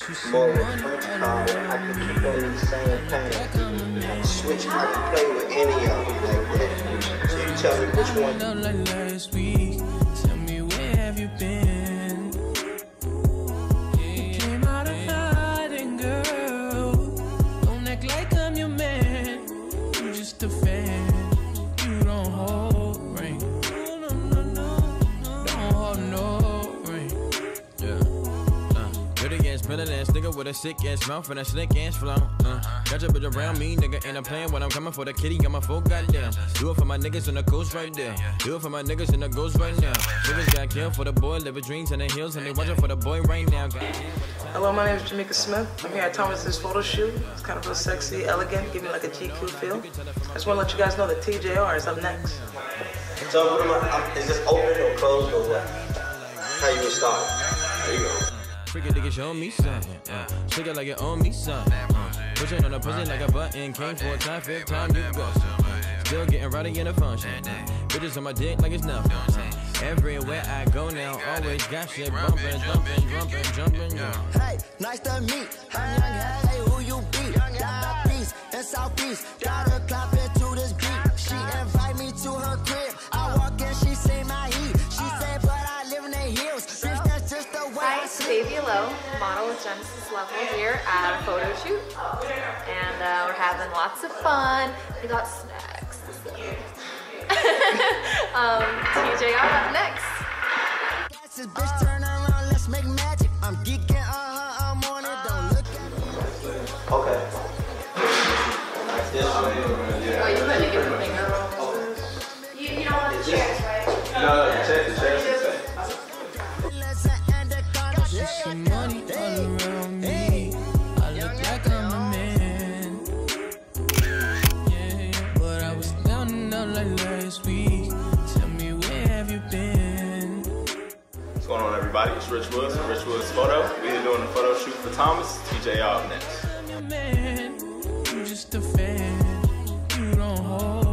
more with punch power. I can keep on the same pattern. Switch, I can play with any of them like that. So you tell me which one. Like last week, tell me where have you been? You came out of hiding, girl. Don't act like I'm your man. You just a fan. You don't hold ring. Don't hold no ring. Yeah. Dirty ass, better ass nigga with a sick ass mouth and a slick ass flow. Got your bitch around me, nigga, and I'm playing when I'm coming for the kitty. Got my full goddamn. Do it for my niggas in the coast right there. Do it for my niggas in the ghost right now. Niggas got killed for the boy, living dreams in the hills, and they watching for the boy right now. Hello, my name is Jamaica Smith. I'm here at Thomas's photo shoot. It's kind of real sexy, elegant, give me like a GQ feel. I just want to let you guys know that TJR is up next. So what is this open or closed or what? How you gonna start? There you go. Freaking nigga, show me something. Shake it like it own me something. Pushing on the pussy like a button. Came for a time, fifth time you go. Still getting rowdy in the function. Bitches on my dick like it's nothing. Everywhere I go now, always got shit bumping, jumping. Hey, nice to meet. I'm young, hey, who you be? Down east and southeast. Gotta clap into this beat. She invite me to her crib. I walk in, she say my heat. She said, but I live in the hills. Bitch, that's just the way. Hi, it's Baby Low, model with Genesis Level here at a photo shoot. And we're having lots of fun. We got snacks. TJR up next. This bitch turn around, let's make magic. I'm geeking, I'm on it, don't look at me. Okay. Like this way. Oh, you couldn't give a finger. You don't want the chairs, right? No, the chairs. Just some money all around me. I look like I'm a man. Yeah, but I was down and out like last week. Tell me where have you been? What's going on, everybody? It's Rich Woods from Rich Woods Photo. We're doing a photo shoot for Thomas. TJ up next. I'm your man. You just a fan. You don't hold.